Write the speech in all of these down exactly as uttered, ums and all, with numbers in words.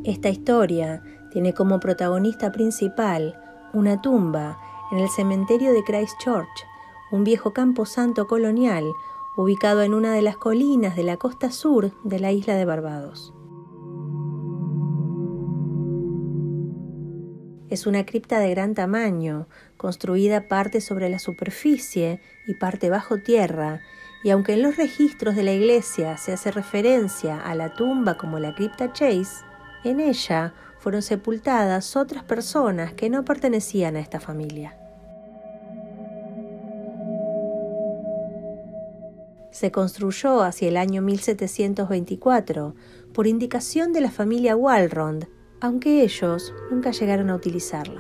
Esta historia tiene como protagonista principal una tumba en el cementerio de Christchurch, un viejo camposanto colonial ubicado en una de las colinas de la costa sur de la isla de Barbados. Es una cripta de gran tamaño, construida parte sobre la superficie y parte bajo tierra, y aunque en los registros de la iglesia se hace referencia a la tumba como la cripta Chase, en ella fueron sepultadas otras personas que no pertenecían a esta familia. Se construyó hacia el año mil setecientos veinticuatro por indicación de la familia Walrond, aunque ellos nunca llegaron a utilizarla.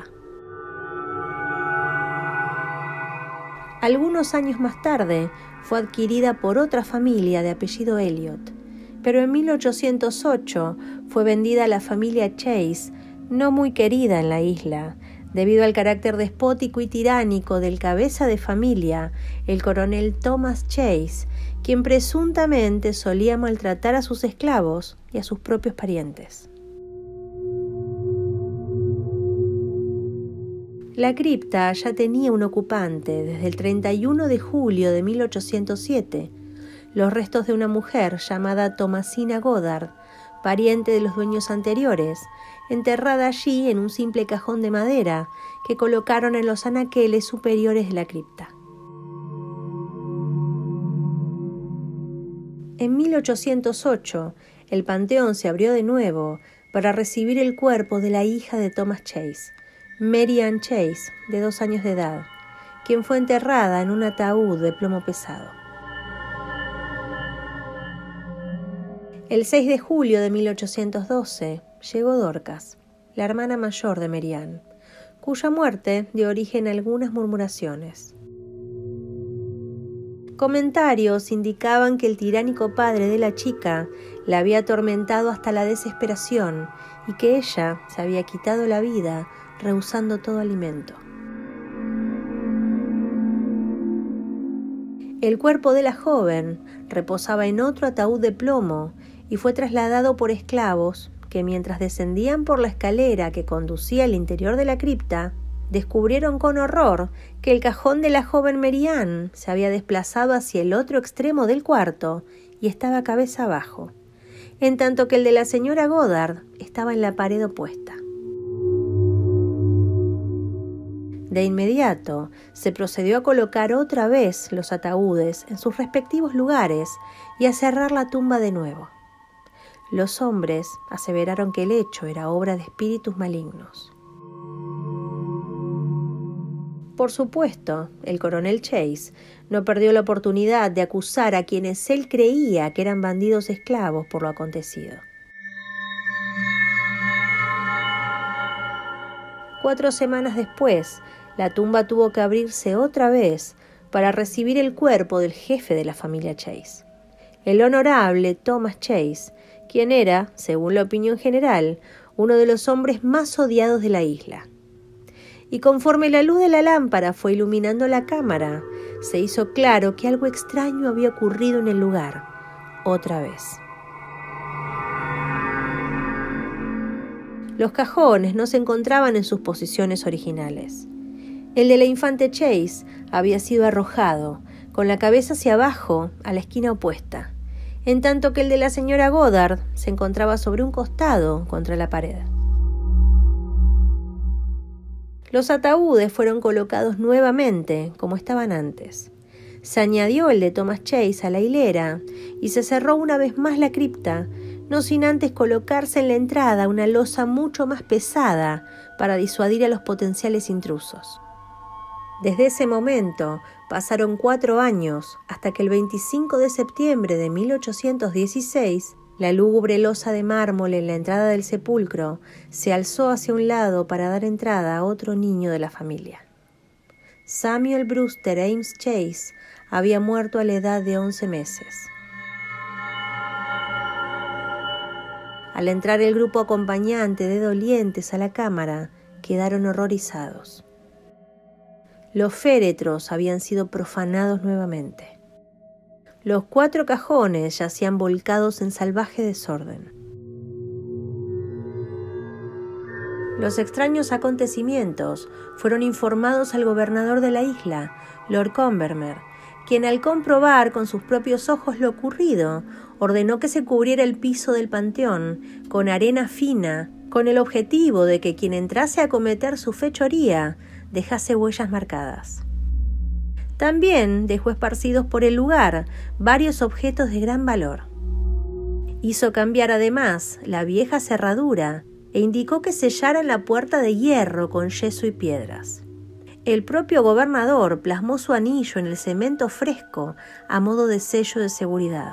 Algunos años más tarde fue adquirida por otra familia de apellido Elliot, pero en mil ochocientos ocho fue vendida a la familia Chase, no muy querida en la isla, debido al carácter despótico y tiránico del cabeza de familia, el coronel Thomas Chase, quien presuntamente solía maltratar a sus esclavos y a sus propios parientes. La cripta ya tenía un ocupante desde el treinta y uno de julio de mil ochocientos siete, los restos de una mujer llamada Thomasina Goddard, pariente de los dueños anteriores, enterrada allí en un simple cajón de madera que colocaron en los anaqueles superiores de la cripta. En mil ochocientos ocho, el panteón se abrió de nuevo para recibir el cuerpo de la hija de Thomas Chase, Mary Ann Chase, de dos años de edad, quien fue enterrada en un ataúd de plomo pesado. El seis de julio de mil ochocientos doce llegó Dorcas, la hermana mayor de Mary Ann, cuya muerte dio origen a algunas murmuraciones. Comentarios indicaban que el tiránico padre de la chica la había atormentado hasta la desesperación y que ella se había quitado la vida rehusando todo alimento. El cuerpo de la joven reposaba en otro ataúd de plomo y fue trasladado por esclavos que, mientras descendían por la escalera que conducía al interior de la cripta, descubrieron con horror que el cajón de la joven Mary Ann se había desplazado hacia el otro extremo del cuarto y estaba cabeza abajo, en tanto que el de la señora Goddard estaba en la pared opuesta. De inmediato se procedió a colocar otra vez los ataúdes en sus respectivos lugares y a cerrar la tumba de nuevo. Los hombres aseveraron que el hecho era obra de espíritus malignos. Por supuesto, el coronel Chase no perdió la oportunidad de acusar a quienes él creía que eran bandidos esclavos por lo acontecido. Cuatro semanas después, la tumba tuvo que abrirse otra vez para recibir el cuerpo del jefe de la familia Chase, el honorable Thomas Chase, quien era, según la opinión general, uno de los hombres más odiados de la isla. Y conforme la luz de la lámpara fue iluminando la cámara, se hizo claro que algo extraño había ocurrido en el lugar, otra vez. Los cajones no se encontraban en sus posiciones originales. El de la infante Chase había sido arrojado, con la cabeza hacia abajo, a la esquina opuesta, en tanto que el de la señora Goddard se encontraba sobre un costado contra la pared. Los ataúdes fueron colocados nuevamente, como estaban antes. Se añadió el de Thomas Chase a la hilera y se cerró una vez más la cripta, no sin antes colocarse en la entrada una losa mucho más pesada para disuadir a los potenciales intrusos. Desde ese momento pasaron cuatro años hasta que el veinticinco de septiembre de mil ochocientos dieciséis la lúgubre losa de mármol en la entrada del sepulcro se alzó hacia un lado para dar entrada a otro niño de la familia. Samuel Brewster Ames Chase había muerto a la edad de once meses. Al entrar el grupo acompañante de dolientes a la cámara, quedaron horrorizados. Los féretros habían sido profanados nuevamente. Los cuatro cajones yacían volcados en salvaje desorden. Los extraños acontecimientos fueron informados al gobernador de la isla, Lord Combermere, quien al comprobar con sus propios ojos lo ocurrido, ordenó que se cubriera el piso del panteón con arena fina, con el objetivo de que quien entrase a cometer su fechoría dejase huellas marcadas. También dejó esparcidos por el lugar varios objetos de gran valor. Hizo cambiar además la vieja cerradura e indicó que sellaran la puerta de hierro con yeso y piedras. El propio gobernador plasmó su anillo en el cemento fresco a modo de sello de seguridad.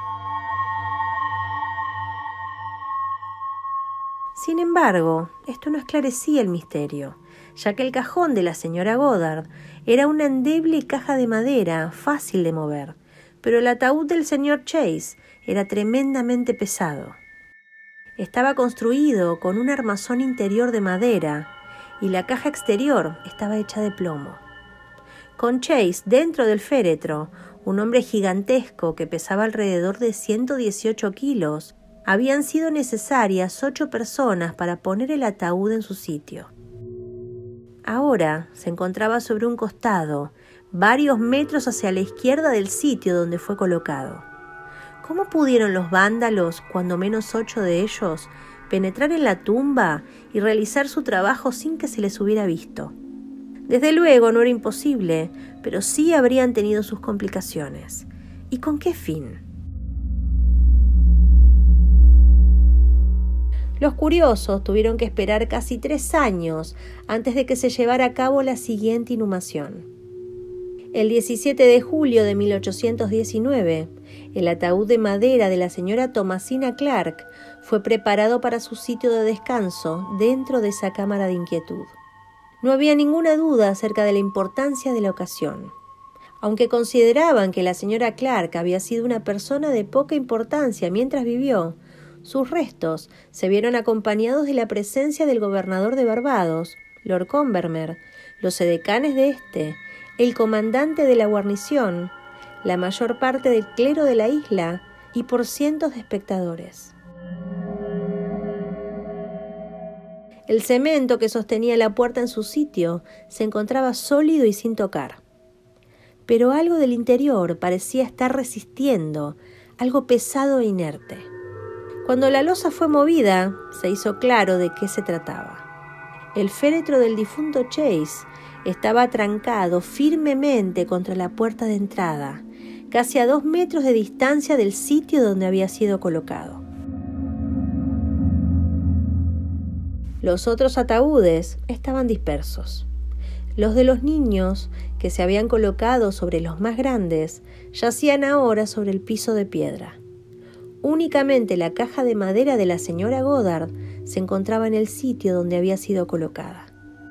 Sin embargo, esto no esclarecía el misterio, ya que el cajón de la señora Goddard era una endeble caja de madera fácil de mover, pero el ataúd del señor Chase era tremendamente pesado. Estaba construido con un armazón interior de madera y la caja exterior estaba hecha de plomo. Con Chase dentro del féretro, un hombre gigantesco que pesaba alrededor de ciento dieciocho kilos, habían sido necesarias ocho personas para poner el ataúd en su sitio. Ahora se encontraba sobre un costado, varios metros hacia la izquierda del sitio donde fue colocado. ¿Cómo pudieron los vándalos, cuando menos ocho de ellos, penetrar en la tumba y realizar su trabajo sin que se les hubiera visto? Desde luego no era imposible, pero sí habrían tenido sus complicaciones. ¿Y con qué fin? Los curiosos tuvieron que esperar casi tres años antes de que se llevara a cabo la siguiente inhumación. El diecisiete de julio de mil ochocientos diecinueve, el ataúd de madera de la señora Thomasina Clark fue preparado para su sitio de descanso dentro de esa cámara de inquietud. No había ninguna duda acerca de la importancia de la ocasión. Aunque consideraban que la señora Clark había sido una persona de poca importancia mientras vivió, sus restos se vieron acompañados de la presencia del gobernador de Barbados, Lord Combermere, los edecanes de este, el comandante de la guarnición, la mayor parte del clero de la isla y por cientos de espectadores. El cemento que sostenía la puerta en su sitio se encontraba sólido y sin tocar. Pero algo del interior parecía estar resistiendo, algo pesado e inerte. Cuando la losa fue movida, se hizo claro de qué se trataba. El féretro del difunto Chase estaba atrancado firmemente contra la puerta de entrada, casi a dos metros de distancia del sitio donde había sido colocado. Los otros ataúdes estaban dispersos. Los de los niños, que se habían colocado sobre los más grandes, yacían ahora sobre el piso de piedra. Únicamente la caja de madera de la señora Goddard se encontraba en el sitio donde había sido colocada.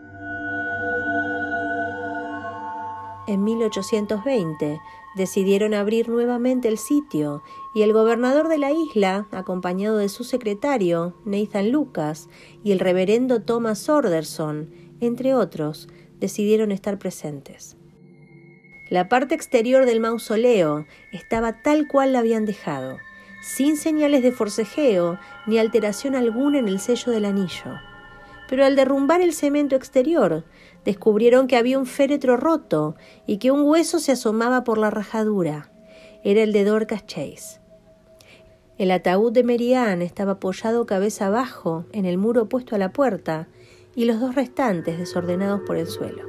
En mil ochocientos veinte decidieron abrir nuevamente el sitio y el gobernador de la isla, acompañado de su secretario, Nathan Lucas, y el reverendo Thomas Orderson, entre otros, decidieron estar presentes. La parte exterior del mausoleo estaba tal cual la habían dejado, sin señales de forcejeo ni alteración alguna en el sello del anillo. Pero al derrumbar el cemento exterior, descubrieron que había un féretro roto y que un hueso se asomaba por la rajadura. Era el de Dorcas Chase. El ataúd de Mary Ann estaba apoyado cabeza abajo en el muro opuesto a la puerta y los dos restantes desordenados por el suelo.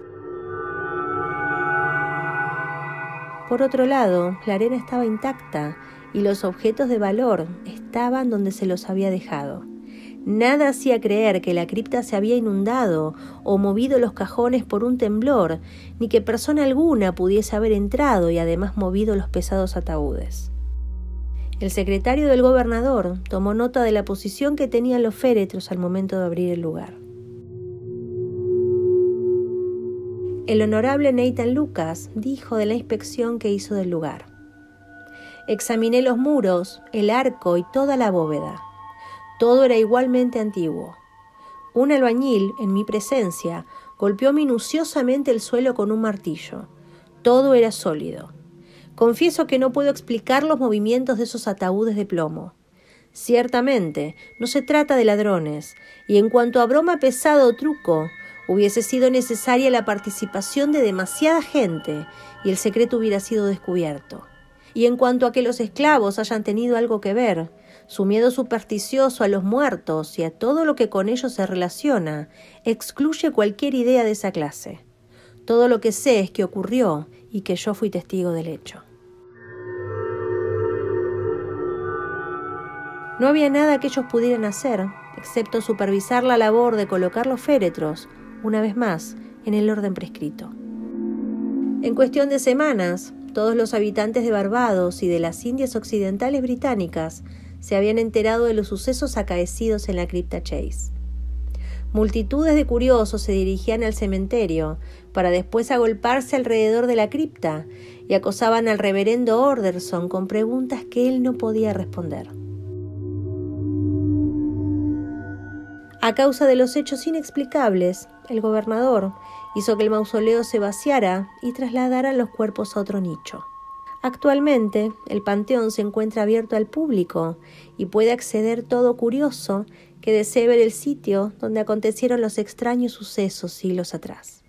Por otro lado, la arena estaba intacta y los objetos de valor estaban donde se los había dejado. Nada hacía creer que la cripta se había inundado o movido los cajones por un temblor, ni que persona alguna pudiese haber entrado y además movido los pesados ataúdes. El secretario del gobernador tomó nota de la posición que tenían los féretros al momento de abrir el lugar. El honorable Nathan Lucas dijo de la inspección que hizo del lugar: «Examiné los muros, el arco y toda la bóveda. Todo era igualmente antiguo. Un albañil, en mi presencia, golpeó minuciosamente el suelo con un martillo. Todo era sólido. Confieso que no puedo explicar los movimientos de esos ataúdes de plomo. Ciertamente, no se trata de ladrones, y en cuanto a broma pesada o truco, hubiese sido necesaria la participación de demasiada gente y el secreto hubiera sido descubierto. Y en cuanto a que los esclavos hayan tenido algo que ver, su miedo supersticioso a los muertos y a todo lo que con ellos se relaciona, excluye cualquier idea de esa clase. Todo lo que sé es que ocurrió y que yo fui testigo del hecho. No había nada que ellos pudieran hacer, excepto supervisar la labor de colocar los féretros, una vez más, en el orden prescrito. En cuestión de semanas, todos los habitantes de Barbados y de las Indias Occidentales británicas se habían enterado de los sucesos acaecidos en la cripta Chase. Multitudes de curiosos se dirigían al cementerio para después agolparse alrededor de la cripta y acosaban al reverendo Orderson con preguntas que él no podía responder. A causa de los hechos inexplicables, el gobernador hizo que el mausoleo se vaciara y trasladaran los cuerpos a otro nicho. Actualmente, el panteón se encuentra abierto al público y puede acceder todo curioso que desee ver el sitio donde acontecieron los extraños sucesos siglos atrás.